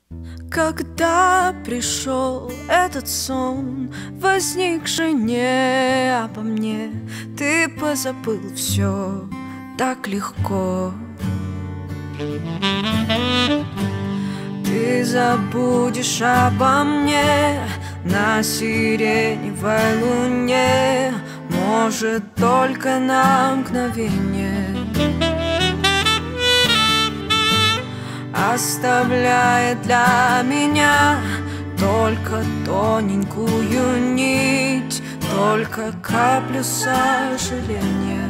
Когда пришел этот сон, возникший не обо мне, ты позабыл все так легко. Ты забудешь обо мне на сиреневой луне, может, только на мгновение, оставляя для меня только тоненькую нить, только каплю сожаления.